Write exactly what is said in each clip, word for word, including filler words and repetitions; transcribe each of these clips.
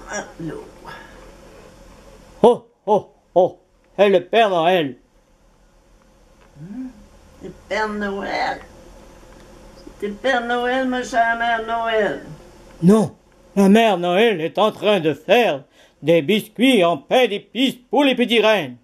matelot. Oh, oh, oh, c'est le Père Noël. Hum, le Père Noël. C'est le Père Noël, ma chère Mère Noël. Non, la Mère Noël est en train de faire des biscuits en pain d'épices pour les petits rennes.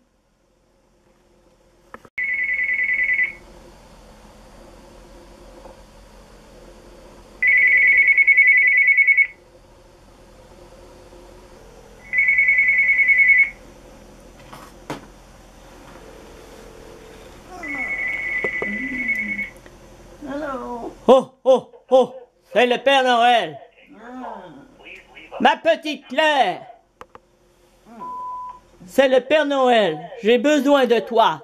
Allô? Oh, oh, oh, c'est le Père Noël. Ah. Ma petite Claire. C'est le Père Noël. J'ai besoin de toi.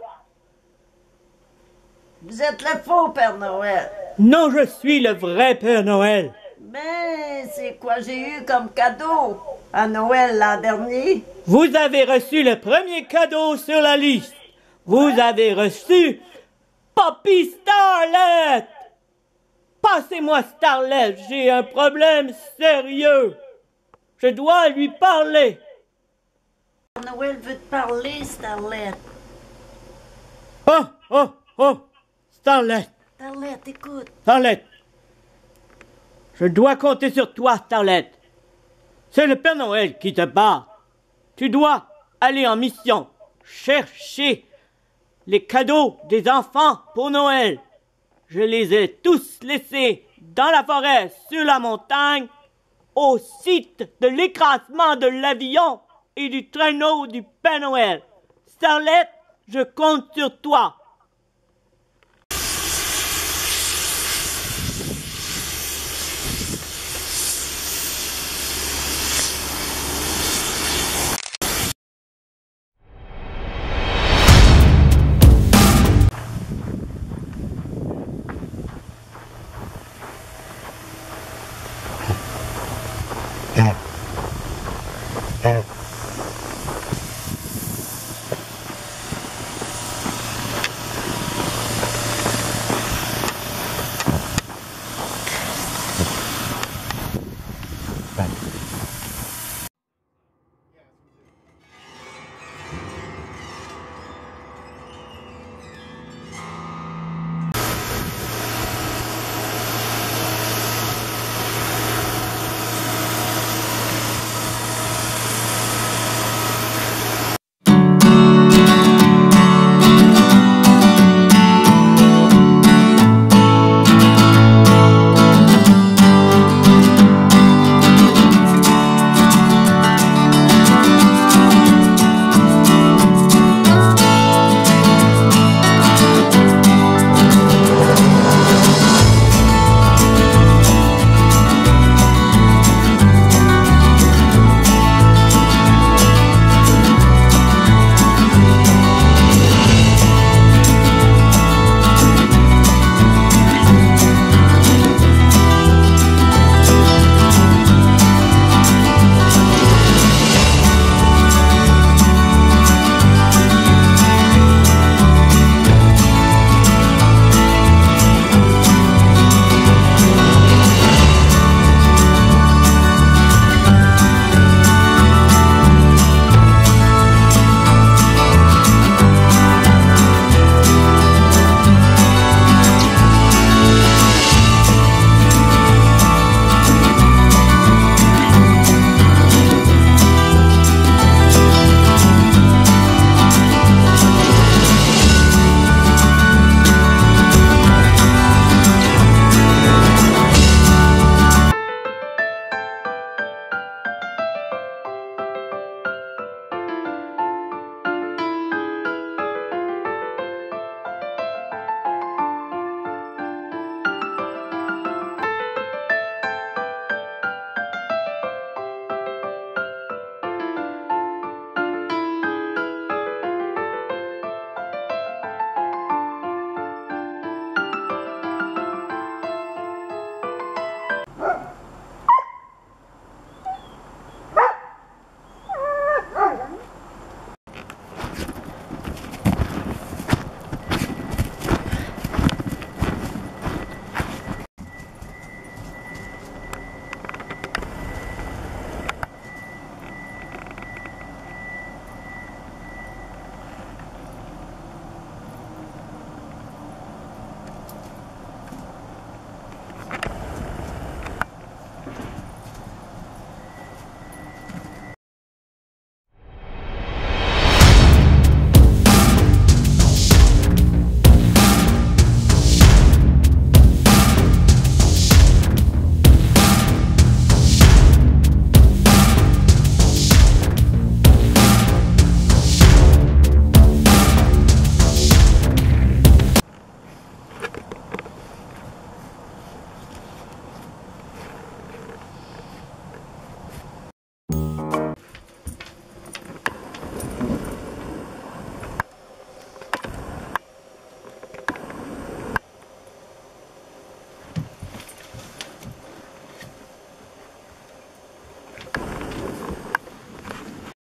Vous êtes le faux Père Noël. Non, je suis le vrai Père Noël. Mais c'est quoi j'ai eu comme cadeau à Noël l'an dernier? Vous avez reçu le premier cadeau sur la liste. Vous avez reçu Poppy Starlet. Passez-moi Starlet, j'ai un problème sérieux. Je dois lui parler. Père Noël veut te parler, Starlet. Oh, oh, oh, Starlet, Starlet, écoute. Starlet. Je dois compter sur toi, Starlet. C'est le Père Noël qui te bat. Tu dois aller en mission, chercher les cadeaux des enfants pour Noël. Je les ai tous laissés dans la forêt, sur la montagne, au site de l'écrasement de l'avion et du traîneau du Père Noël. Starlet, je compte sur toi. Yeah.